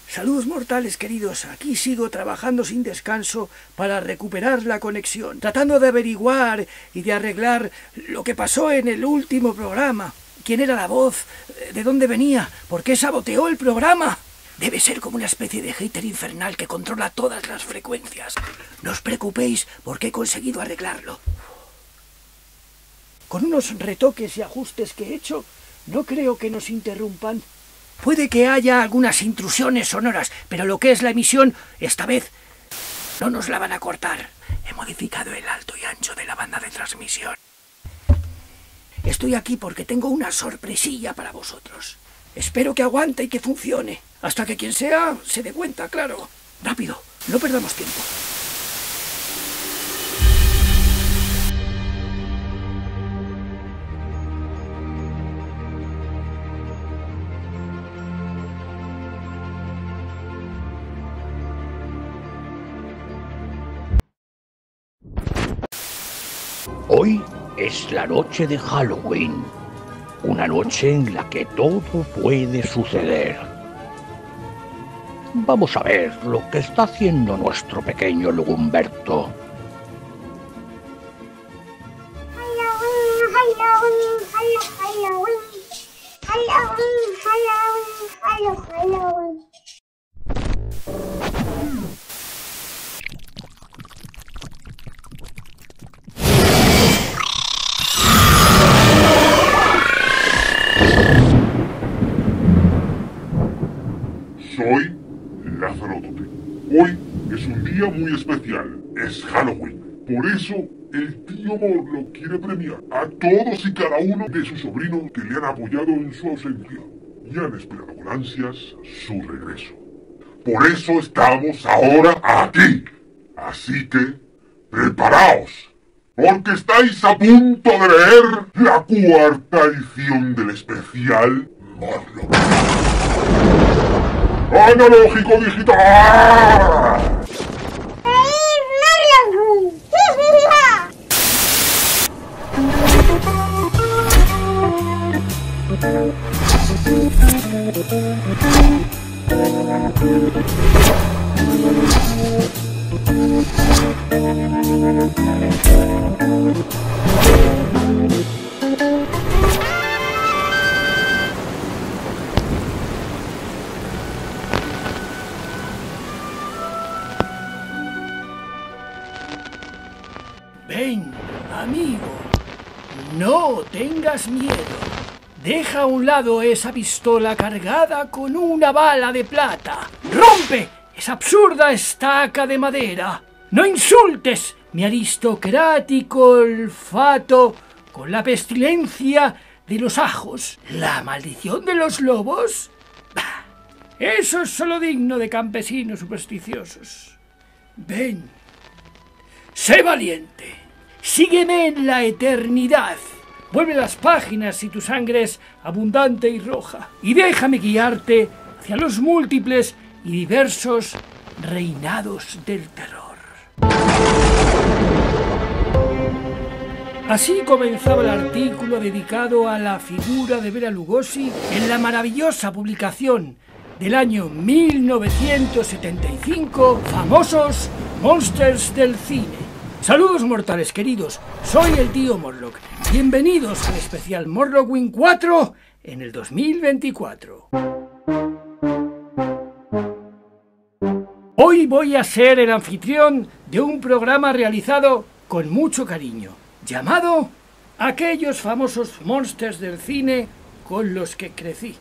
Saludos mortales queridos, aquí sigo trabajando sin descanso para recuperar la conexión, tratando de averiguar y de arreglar lo que pasó en el último programa. ¿Quién era la voz? ¿De dónde venía? ¿Por qué saboteó el programa? Debe ser como una especie de hater infernal que controla todas las frecuencias. No os preocupéis porque he conseguido arreglarlo. Con unos retoques y ajustes que he hecho, no creo que nos interrumpan. Puede que haya algunas intrusiones sonoras, pero lo que es la emisión, esta vez, no nos la van a cortar. He modificado el alto y ancho de la banda de transmisión. Estoy aquí porque tengo una sorpresilla para vosotros. Espero que aguante y que funcione, hasta que quien sea se dé cuenta, claro. Rápido, no perdamos tiempo. Hoy es la noche de Halloween, una noche en la que todo puede suceder. Vamos a ver lo que está haciendo nuestro pequeño Lugumberto. Halloween. Soy Lázaro Tote. Hoy es un día muy especial. Es Halloween. Por eso, el tío Morlock quiere premiar a todos y cada uno de sus sobrinos que le han apoyado en su ausencia y han esperado con ansias su regreso. Por eso estamos ahora aquí. Así que, preparaos, porque estáis a punto de leer la cuarta edición del especial Morlock. ¡Analógico digital! Ven, amigo, no tengas miedo. Deja a un lado esa pistola cargada con una bala de plata. ¡Rompe esa absurda estaca de madera! ¡No insultes mi aristocrático olfato con la pestilencia de los ajos! ¿La maldición de los lobos? Bah, eso es solo digno de campesinos supersticiosos. Ven, sé valiente. Sígueme en la eternidad. Vuelve las páginas si tu sangre es abundante y roja. Y déjame guiarte hacia los múltiples y diversos reinados del terror. Así comenzaba el artículo dedicado a la figura de Bela Lugosi en la maravillosa publicación del año 1975, Famosos Monsters del Cine. Saludos mortales queridos, soy el tío Morlock. Bienvenidos al especial Morlockwing 4 en el 2024. Hoy voy a ser el anfitrión de un programa realizado con mucho cariño, llamado Aquellos famosos monsters del cine con los que crecí.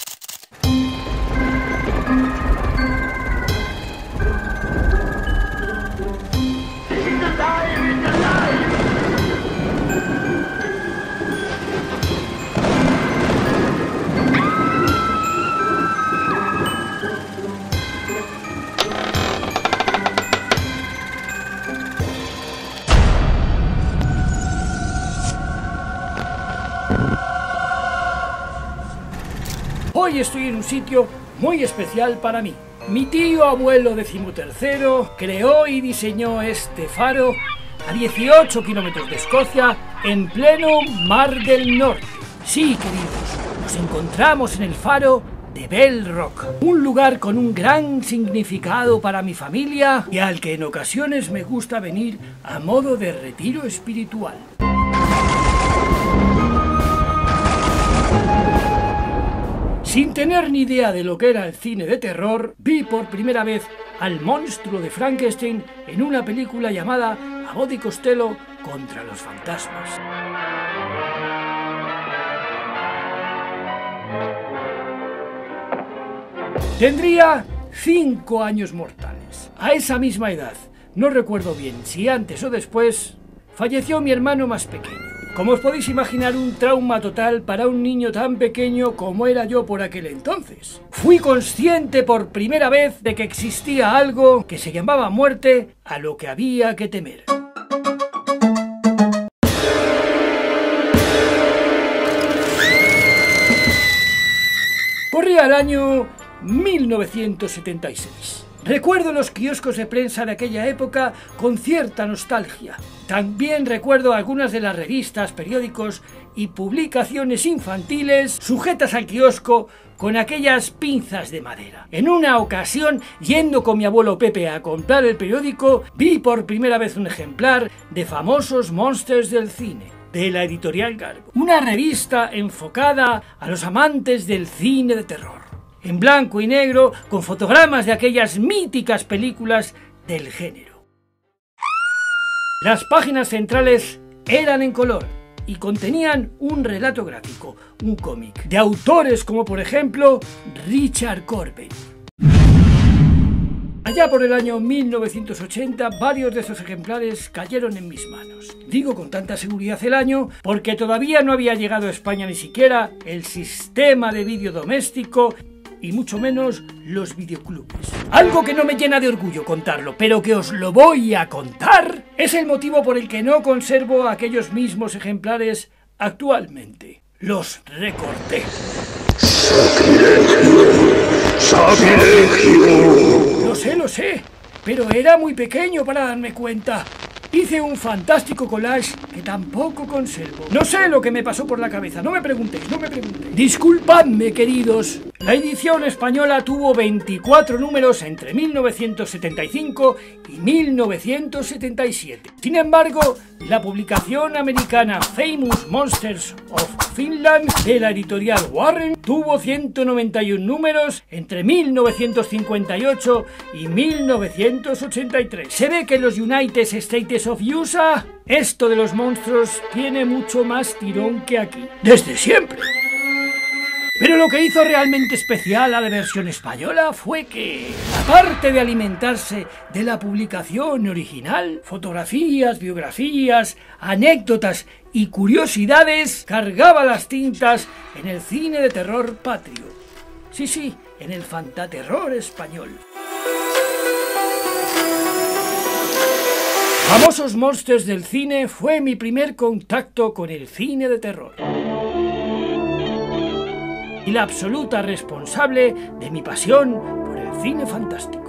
Hoy estoy en un sitio muy especial para mí. Mi tío abuelo XIII creó y diseñó este faro a 18 kilómetros de Escocia, en pleno Mar del Norte. Sí, queridos, nos encontramos en el faro de Bell Rock, un lugar con un gran significado para mi familia y al que en ocasiones me gusta venir a modo de retiro espiritual. Sin tener ni idea de lo que era el cine de terror, vi por primera vez al monstruo de Frankenstein en una película llamada Abbott y Costello contra los fantasmas. Tendría 5 años mortales. A esa misma edad, no recuerdo bien si antes o después, falleció mi hermano más pequeño. Como os podéis imaginar, un trauma total para un niño tan pequeño como era yo por aquel entonces. Fui consciente por primera vez de que existía algo que se llamaba muerte, a lo que había que temer. Corría el año 1976. Recuerdo los kioscos de prensa de aquella época con cierta nostalgia. También recuerdo algunas de las revistas, periódicos y publicaciones infantiles sujetas al kiosco con aquellas pinzas de madera. En una ocasión, yendo con mi abuelo Pepe a comprar el periódico, vi por primera vez un ejemplar de Famosos Monsters del Cine, de la editorial Garbo. Una revista enfocada a los amantes del cine de terror, en blanco y negro, con fotogramas de aquellas míticas películas del género. Las páginas centrales eran en color y contenían un relato gráfico, un cómic, de autores como por ejemplo Richard Corben. Allá por el año 1980, varios de esos ejemplares cayeron en mis manos. Digo con tanta seguridad el año porque todavía no había llegado a España ni siquiera el sistema de vídeo doméstico y mucho menos los videoclubes. Algo que no me llena de orgullo contarlo, pero que os lo voy a contar, es el motivo por el que no conservo aquellos mismos ejemplares actualmente. Los recorté. ¡Sacrilegio! ¡Sacrilegio! Lo sé, pero era muy pequeño para darme cuenta. Hice un fantástico collage que tampoco conservo. No sé lo que me pasó por la cabeza, no me preguntéis. Disculpadme, queridos. La edición española tuvo 24 números entre 1975 y 1977. Sin embargo, la publicación americana Famous Monsters of Finland de la editorial Warren tuvo 191 números entre 1958 y 1983. Se ve que en los United States of USA esto de los monstruos tiene mucho más tirón que aquí, desde siempre. Pero lo que hizo realmente especial a la versión española fue que, aparte de alimentarse de la publicación original, fotografías, biografías, anécdotas y curiosidades, cargaba las tintas en el cine de terror patrio. Sí, en el fantaterror español. Famosos Monsters del Cine fue mi primer contacto con el cine de terror y la absoluta responsable de mi pasión por el cine fantástico.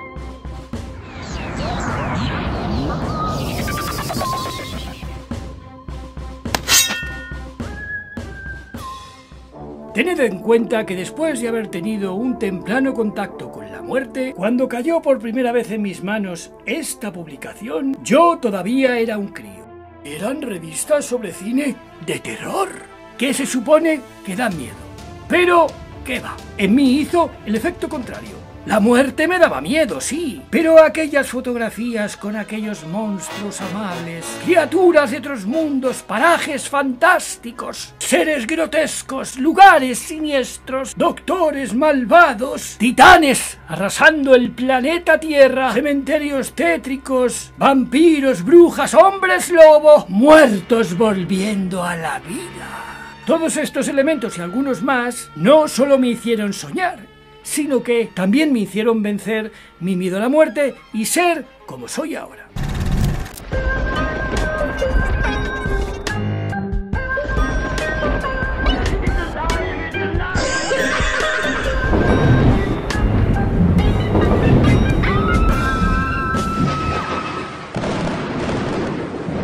Tened en cuenta que después de haber tenido un temprano contacto con la muerte, cuando cayó por primera vez en mis manos esta publicación, yo todavía era un crío. Eran revistas sobre cine de terror, que se supone que dan miedo. Pero, ¿qué va? En mí hizo el efecto contrario. La muerte me daba miedo, sí, pero aquellas fotografías con aquellos monstruos amables, criaturas de otros mundos, parajes fantásticos, seres grotescos, lugares siniestros, doctores malvados, titanes arrasando el planeta Tierra, cementerios tétricos, vampiros, brujas, hombres lobo, muertos volviendo a la vida. Todos estos elementos y algunos más no solo me hicieron soñar, sino que también me hicieron vencer mi miedo a la muerte y ser como soy ahora.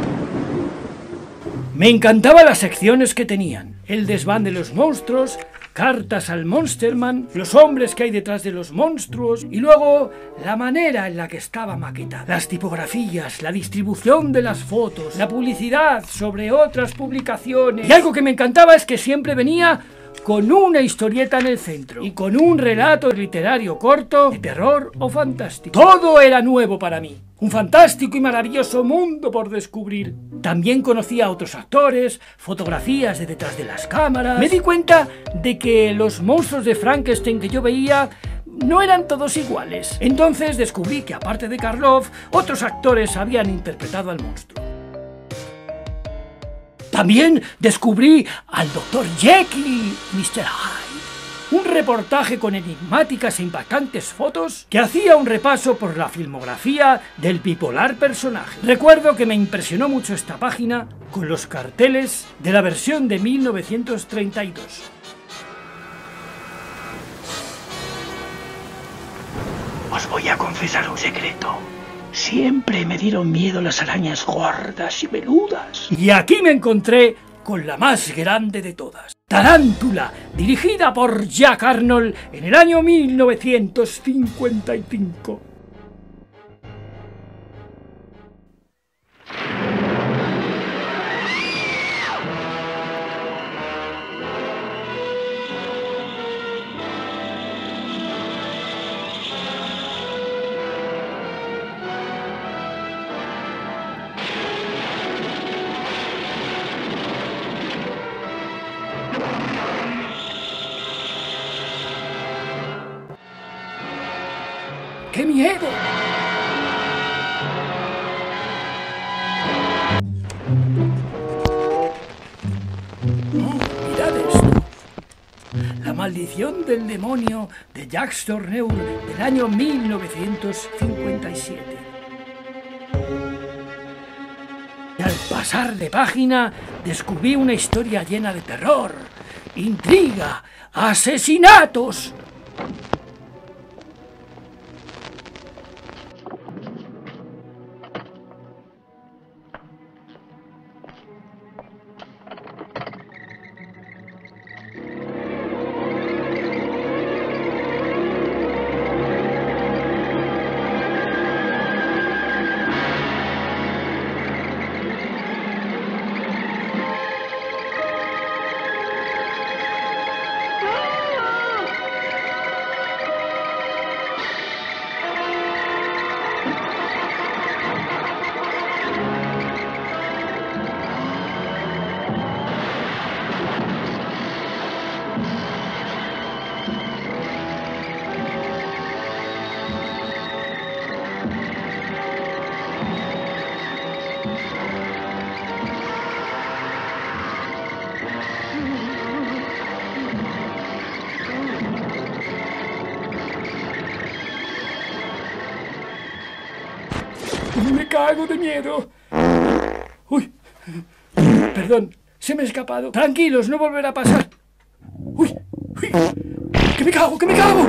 Me encantaban las secciones que tenían: el desván de los monstruos, cartas al Monsterman, los hombres que hay detrás de los monstruos y luego la manera en la que estaba maquetada, las tipografías, la distribución de las fotos, la publicidad sobre otras publicaciones. Y algo que me encantaba es que siempre venía con una historieta en el centro y con un relato literario corto de terror o fantástico. Todo era nuevo para mí. Un fantástico y maravilloso mundo por descubrir. También conocía a otros actores, fotografías de detrás de las cámaras. Me di cuenta de que los monstruos de Frankenstein que yo veía no eran todos iguales. Entonces descubrí que aparte de Karloff, otros actores habían interpretado al monstruo. También descubrí al Dr. Jekyll y Mr. Hyde. Un reportaje con enigmáticas e impactantes fotos que hacía un repaso por la filmografía del bipolar personaje. Recuerdo que me impresionó mucho esta página con los carteles de la versión de 1932. Os voy a confesar un secreto. Siempre me dieron miedo las arañas gordas y peludas. Y aquí me encontré con la más grande de todas. Tarántula, dirigida por Jack Arnold en el año 1955. ¡Qué miedo! ¡Mirad esto! La maldición del demonio de Jacques Tourneur del año 1957. Y al pasar de página descubrí una historia llena de terror, intriga, asesinatos. ¡Me cago de miedo! ¡Uy! Perdón, se me ha escapado. Tranquilos, no volverá a pasar. ¡Uy! ¡Uy! ¡Que me cago, que me cago!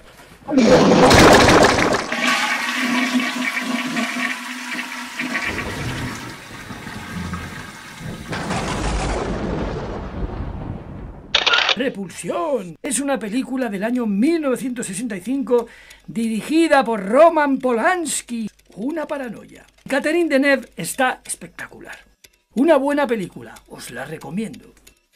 Repulsión es una película del año 1965 dirigida por Roman Polanski. Una paranoia. Catherine Deneuve está espectacular. Una buena película, os la recomiendo.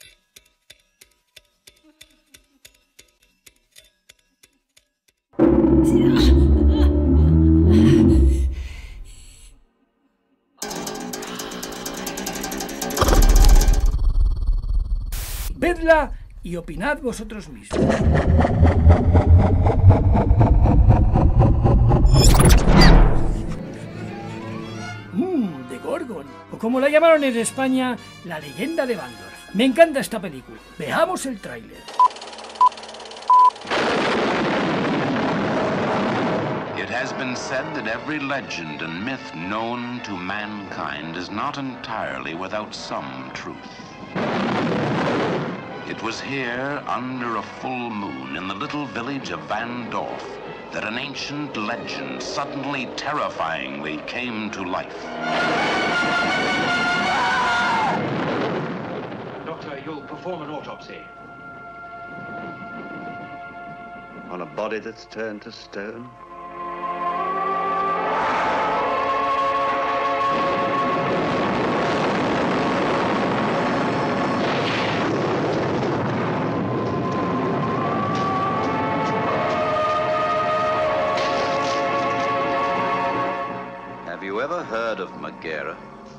Vedla y opinad vosotros mismos. De Gorgon, o como la llamaron en España, la leyenda de Waldorf. Me encanta esta película. Veamos el tráiler. It has been said that every legend and myth known to mankind is not entirely without some truth. It was here, under a full moon, in the little village of Van Dorf, that an ancient legend suddenly terrifyingly came to life. Doctor, you'll perform an autopsy. on a body that's turned to stone? Have you ever heard of Megara?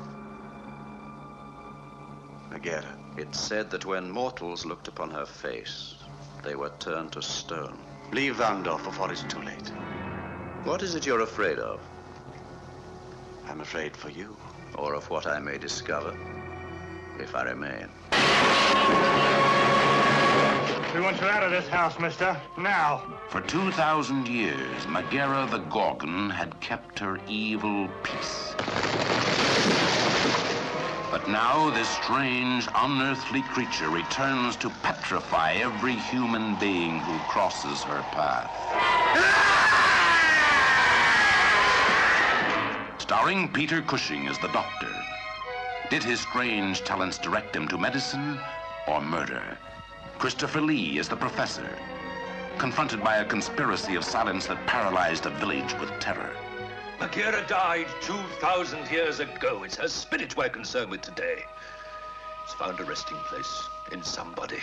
Megara. It's said that when mortals looked upon her face, they were turned to stone. Leave Wandorf before it's too late. What is it you're afraid of? I'm afraid for you. Or of what I may discover, if I remain? We want you out of this house, mister. Now. For 2,000 years, Megara the Gorgon had kept her evil peace. But now this strange, unearthly creature returns to petrify every human being who crosses her path. Starring Peter Cushing as the Doctor. Did his strange talents direct him to medicine or murder? Christopher Lee is the Professor, confronted by a conspiracy of silence that paralyzed a village with terror. Megara died 2,000 years ago. It's her spirit we're concerned with today. It's found a resting place in somebody.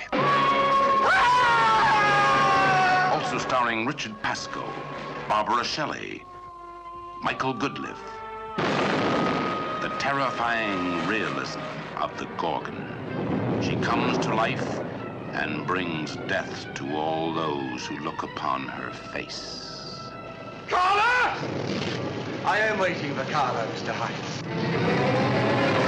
Also starring Richard Pascoe, Barbara Shelley, Michael Goodliff. The terrifying realism of the Gorgon. She comes to life and brings death to all those who look upon her face. Carla! I am waiting for Carla, Mr. Hines.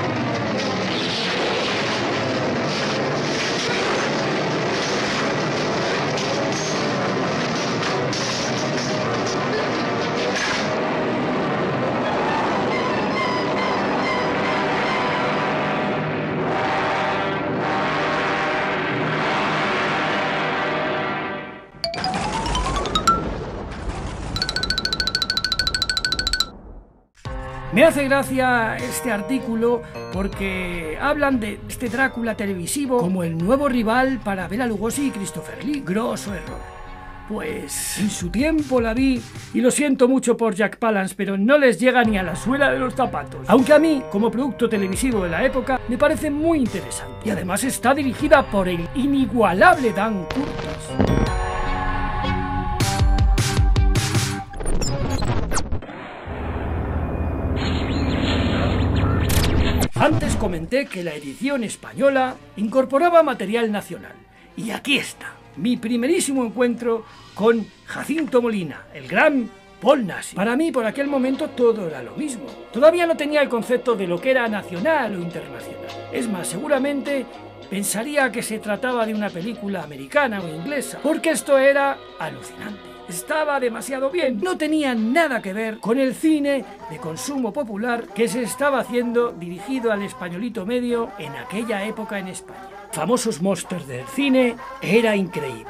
Me hace gracia este artículo porque hablan de este Drácula televisivo como el nuevo rival para Bela Lugosi y Christopher Lee. Grosso error. Pues en su tiempo la vi y lo siento mucho por Jack Palance, pero no les llega ni a la suela de los zapatos. Aunque a mí, como producto televisivo de la época, me parece muy interesante. Y además está dirigida por el inigualable Dan Curtis. Antes comenté que la edición española incorporaba material nacional. Y aquí está, mi primerísimo encuentro con Jacinto Molina, el gran Paul Nassif. Para mí, por aquel momento, todo era lo mismo. Todavía no tenía el concepto de lo que era nacional o internacional. Es más, seguramente pensaría que se trataba de una película americana o inglesa, porque esto era alucinante. Estaba demasiado bien. No tenía nada que ver con el cine de consumo popular que se estaba haciendo dirigido al españolito medio en aquella época en España. Famosos monsters del cine, era increíble.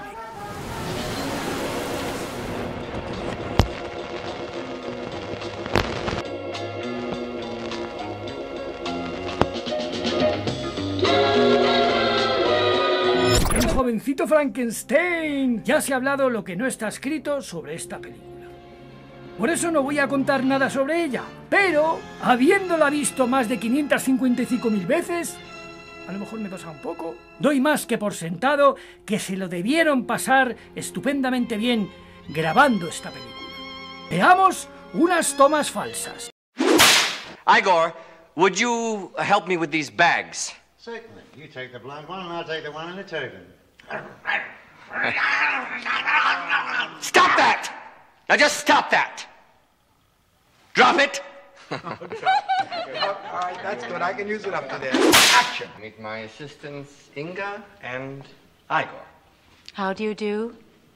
Jovencito Frankenstein. Ya se ha hablado lo que no está escrito sobre esta película. Por eso no voy a contar nada sobre ella. Pero, habiéndola visto más de 555.000 veces, a lo mejor me pasa un poco, doy más que por sentado que se lo debieron pasar estupendamente bien grabando esta película. Veamos unas tomas falsas. Igor, would you help me with these bags? Certainly. You take the blonde one and I'll take the one in the turban. Stop that! Now just stop that! Drop it! All right, that's good. I can use it up to there. Action! Meet my assistants, Inga and Igor. How do you do?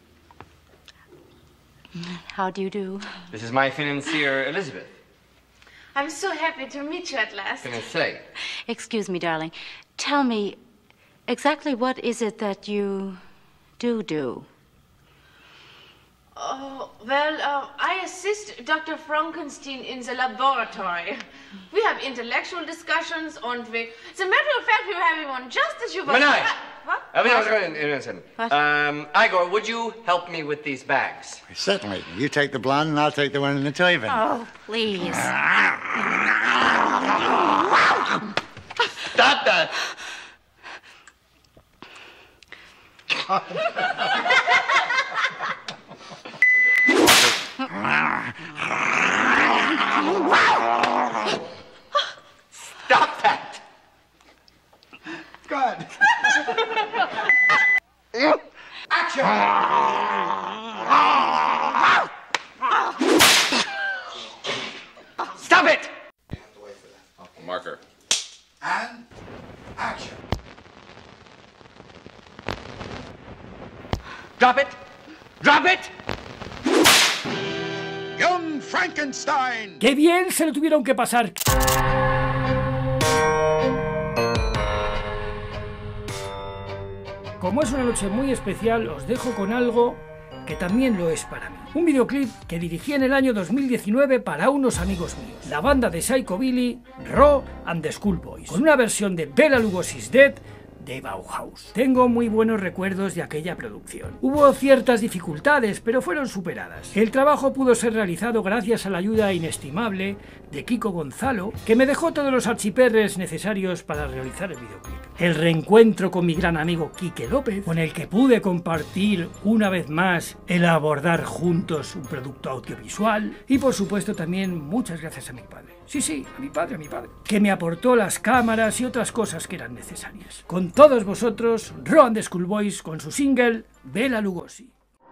How do you do? This is my financier, Elizabeth. I'm so happy to meet you at last. Fiancé. Excuse me, darling. Tell me, exactly what is it that you do? Oh, well, I assist Dr. Frankenstein in the laboratory. We have intellectual discussions, and as a matter of fact, we were having one just as you were... Manai! Igor, would you help me with these bags? Certainly. You take the blonde and I'll take the one in the toy bin. Oh, please. Stop that! Stop that! Good. Action! Stop it! Marker. And action. Drop it! Drop it! Young Frankenstein. ¡Qué bien se lo tuvieron que pasar! Como es una noche muy especial, os dejo con algo que también lo es para mí. Un videoclip que dirigí en el año 2019 para unos amigos míos. La banda de Psychobilly, Raw and the Schoolboys, con una versión de Bela Lugosi's Dead de Bauhaus. Tengo muy buenos recuerdos de aquella producción. Hubo ciertas dificultades, pero fueron superadas. El trabajo pudo ser realizado gracias a la ayuda inestimable de Kiko Gonzalo, que me dejó todos los archiperres necesarios para realizar el videoclip. El reencuentro con mi gran amigo Quique López, con el que pude compartir una vez más el abordar juntos un producto audiovisual, y por supuesto también muchas gracias a mi padre. Sí, a mi padre, que me aportó las cámaras y otras cosas que eran necesarias. Con todos vosotros, Raw and the Schoolboys con su single Bela Lugosi.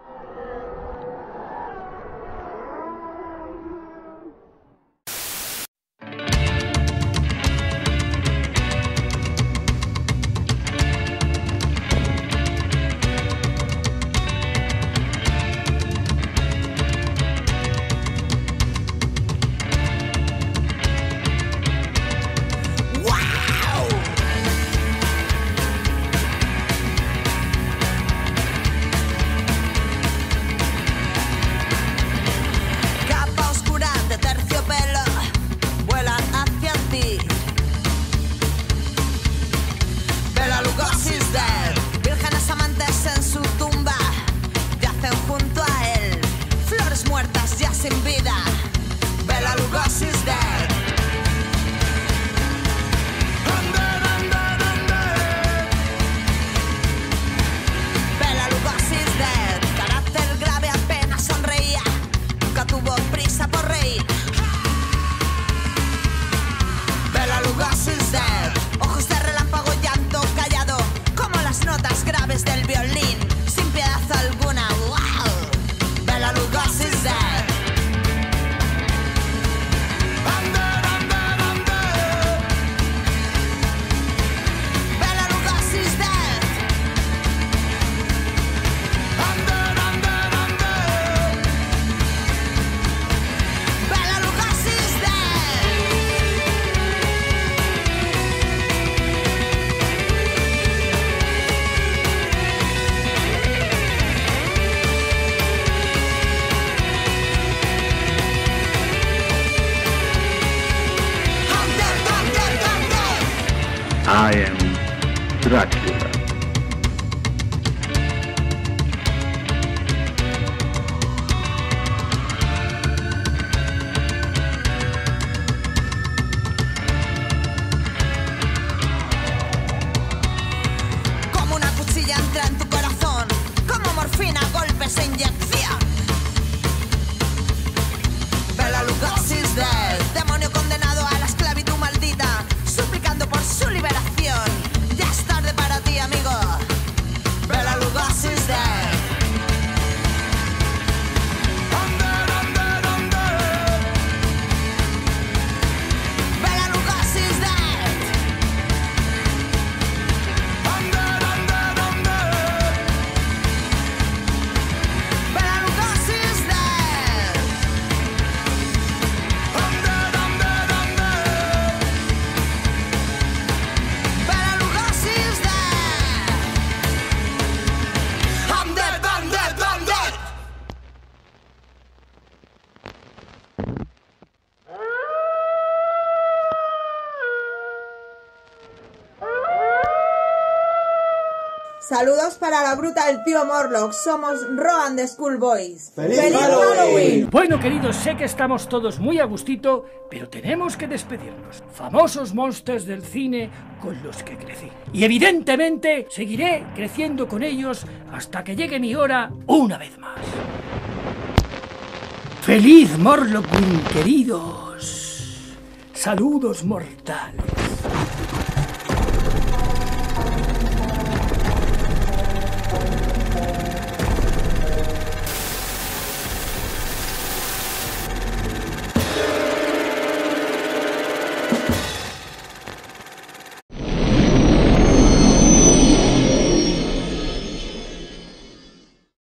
I am Dracula. Como una cuchilla entra en tu corazón, como morfina, golpes e inyección. Bela Lugosi's dead, demonio condenado a la esclavitud maldita, suplicando por su liberación. Ya es tarde para ti, amigo. Bela Lugosi's dead. Bela Lugosi's dead. Bela Saludos para la bruta del tío Morlock. Somos Rohan de Schoolboys. ¡Feliz Halloween! Bueno, queridos, sé que estamos todos muy a gustito, pero tenemos que despedirnos. Famosos monsters del cine con los que crecí. Y evidentemente seguiré creciendo con ellos hasta que llegue mi hora una vez más. ¡Feliz Morlock, queridos! Saludos mortales.